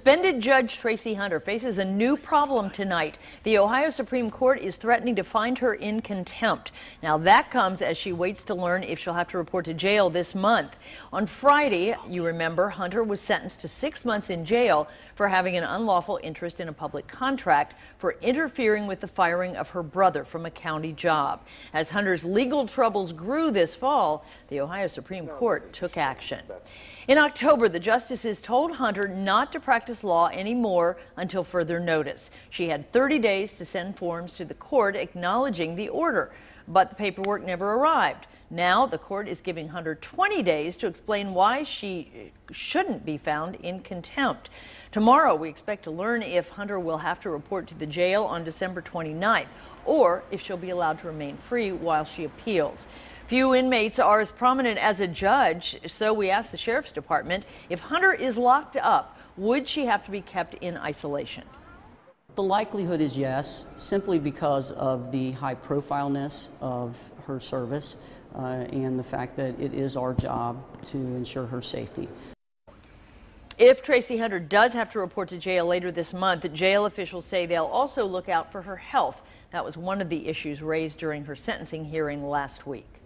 Suspended Judge Tracie Hunter faces a new problem tonight. The Ohio Supreme Court is threatening to find her in contempt. Now that comes as she waits to learn if she'll have to report to jail this month. On Friday, you remember, Hunter was sentenced to 6 months in jail for having an unlawful interest in a public contract for interfering with the firing of her brother from a county job. As Hunter's legal troubles grew this fall, the Ohio Supreme Court took action. In October, the justices told Hunter not to practice law anymore until further notice. She had 30 days to send forms to the court acknowledging the order, but the paperwork never arrived. Now the court is giving Hunter 20 days to explain why she shouldn't be found in contempt. Tomorrow, we expect to learn if Hunter will have to report to the jail on December 29th, or if she'll be allowed to remain free while she appeals. Few inmates are as prominent as a judge, so we asked the Sheriff's Department, if Hunter is locked up, would she have to be kept in isolation? The likelihood is yes, simply because of the high profileness of her service and the fact that it is our job to ensure her safety. If Tracie Hunter does have to report to jail later this month, jail officials say they'll also look out for her health. That was one of the issues raised during her sentencing hearing last week.